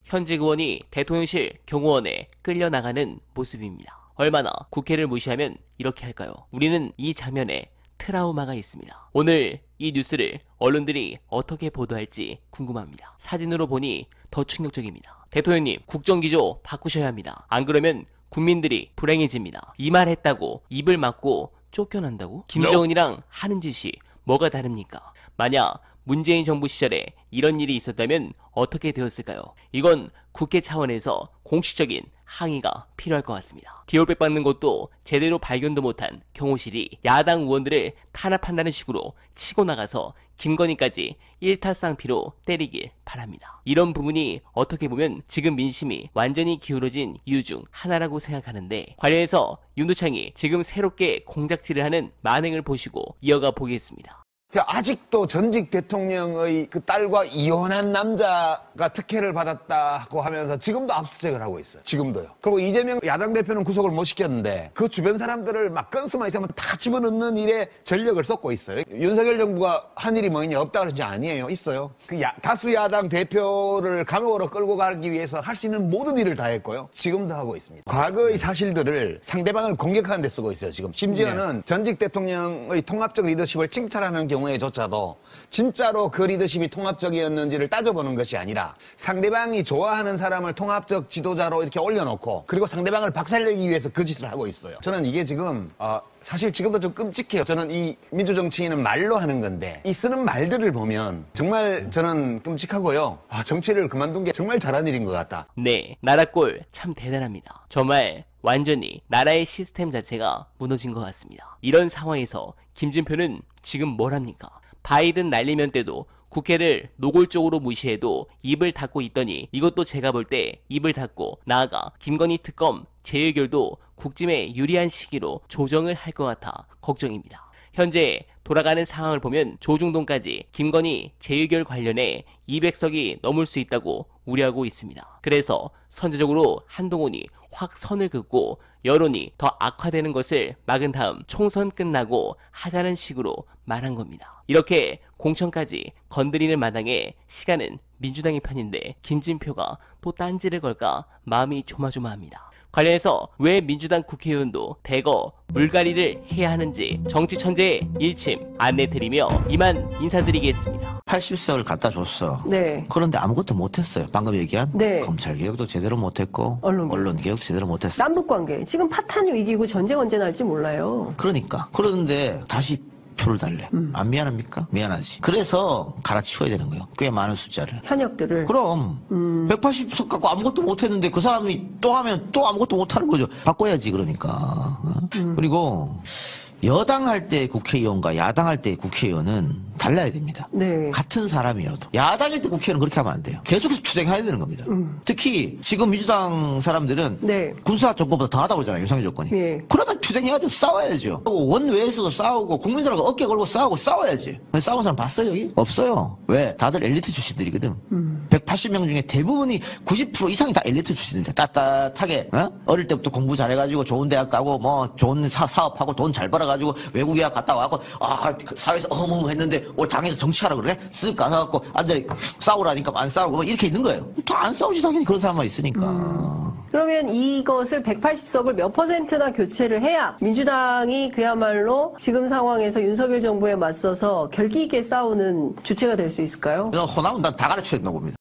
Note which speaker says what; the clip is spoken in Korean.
Speaker 1: 현직 의원이 대통령실 경호원에 끌려나가는 모습입니다. 얼마나 국회를 무시하면 이렇게 할까요? 우리는 이 장면에 트라우마가 있습니다. 오늘 이 뉴스를 언론들이 어떻게 보도할지 궁금합니다. 사진으로 보니 더 충격적입니다. 대통령님, 국정기조 바꾸셔야 합니다. 안 그러면 국민들이 불행해집니다. 이 말 했다고 입을 막고 쫓겨난다고? 김정은이랑 하는 짓이 뭐가 다릅니까? 만약 문재인 정부 시절에 이런 일이 있었다면 어떻게 되었을까요? 이건 국회 차원에서 공식적인 항의가 필요할 것 같습니다. 기올백 받는 것도 제대로 발견도 못한 경호실이 야당 의원들을 탄압한다는 식으로 치고 나가서 김건희까지 일타쌍피로 때리길 바랍니다. 이런 부분이 어떻게 보면 지금 민심이 완전히 기울어진 이유 중 하나라고 생각하는데, 관련해서 윤두창이 지금 새롭게 공작질을 하는 만행을 보시고 이어가 보겠습니다.
Speaker 2: 아직도 전직 대통령의 그 딸과 이혼한 남자가 특혜를 받았다고 하면서 지금도 압수수색을 하고 있어요. 지금도요. 그리고 이재명 야당 대표는 구속을 못 시켰는데 그 주변 사람들을 막 건수만 있으면 다 집어넣는 일에 전력을 쏟고 있어요. 윤석열 정부가 한 일이 뭐 있냐, 없다 그러지 아니에요. 있어요. 그 다수 야당 대표를 감옥으로 끌고 가기 위해서 할 수 있는 모든 일을 다 했고요. 지금도 하고 있습니다. 과거의 사실들을 상대방을 공격하는 데 쓰고 있어요. 지금 심지어는 전직 대통령의 통합적 리더십을 칭찬하는 경우에조차도 진짜로 그 리더십이 통합적이었는지를 따져보는 것이 아니라 상대방이 좋아하는 사람을 통합적 지도자로 이렇게 올려놓고 그리고 상대방을 박살내기 위해서 그 짓을 하고 있어요. 저는 이게 지금 사실 지금도 좀 끔찍해요. 저는 이 민주정치인은 말로 하는 건데 이 쓰는 말들을 보면 정말 저는 끔찍하고요. 정치를 그만둔 게 정말 잘한 일인 것 같다.
Speaker 1: 네, 나라꼴 참 대단합니다. 정말 완전히 나라의 시스템 자체가 무너진 것 같습니다. 이런 상황에서 김진표는 지금 뭘 합니까? 바이든 날리면 때도 국회를 노골적으로 무시해도 입을 닫고 있더니 이것도 제가 볼 때 입을 닫고 나아가 김건희 특검 재의결도 국짐에 유리한 시기로 조정을 할 것 같아 걱정입니다. 현재 돌아가는 상황을 보면 조중동까지 김건희 재의결 관련해 200석이 넘을 수 있다고 우려하고 있습니다. 그래서 선제적으로 한동훈이 확 선을 긋고 여론이 더 악화되는 것을 막은 다음 총선 끝나고 하자는 식으로 말한 겁니다. 이렇게 공천까지 건드리는 마당에 시간은 민주당의 편인데 김진표가 또 딴지를 걸까 마음이 조마조마합니다. 관련해서 왜 민주당 국회의원도 대거 물갈이를 해야 하는지 정치 천재의 일침 안내드리며 이만 인사드리겠습니다.
Speaker 3: 80석을 갖다 줬어.
Speaker 4: 네.
Speaker 3: 그런데 아무것도 못했어요. 방금 얘기한
Speaker 4: 네.
Speaker 3: 검찰 개혁도 제대로 못했고
Speaker 4: 언론
Speaker 3: 개혁도 제대로 못했어.
Speaker 4: 남북관계 지금 파탄 위기고 전쟁 언제 날지 몰라요.
Speaker 3: 그러니까 그런데 다시 표를 달래. 안 미안합니까? 미안하지. 그래서 갈아치워야 되는 거예요. 꽤 많은 숫자를.
Speaker 4: 현역들을.
Speaker 3: 그럼 180석 갖고 아무것도 못했는데 그 사람이 또 하면 또 아무것도 못하는 거죠. 바꿔야지 그러니까. 그리고 여당 할 때 국회의원과 야당 할 때 국회의원은 달라야 됩니다.
Speaker 4: 네.
Speaker 3: 같은 사람이어도. 야당일 때 국회의원은 그렇게 하면 안 돼요. 계속해서 투쟁해야 되는 겁니다. 특히 지금 민주당 사람들은
Speaker 4: 네.
Speaker 3: 군사 정권보다 더하다고 그러잖아요. 윤석열 조건이.
Speaker 4: 네.
Speaker 3: 그러면 투쟁해야죠. 싸워야죠. 원외에서도 싸우고 국민들하고 어깨 걸고 싸워야지. 싸운 사람 봤어요 여기? 없어요. 왜? 다들 엘리트 출신들이거든. 180명 중에 대부분이 90% 이상이 다 엘리트 출신들. 따뜻하게 어릴 때부터 공부 잘해가지고 좋은 대학 가고 뭐 좋은 사업하고 돈 잘 벌어가지고 외국 유학 갔다 와고 사회에서 어머머 했는데 당에서 정치하라 그래? 쓱 가서갖고 앉아 싸우라니까 안 싸우고 뭐 이렇게 있는 거예요. 다 안 싸우지 당연히 그런 사람만 있으니까.
Speaker 4: 그러면 이것을 180석을 몇 %나 교체를 해야 민주당이 그야말로 지금 상황에서 윤석열 정부에 맞서서 결기 있게 싸우는 주체가 될 수 있을까요?
Speaker 3: 호남은 난 다 가르쳐야 된다고 봅니다.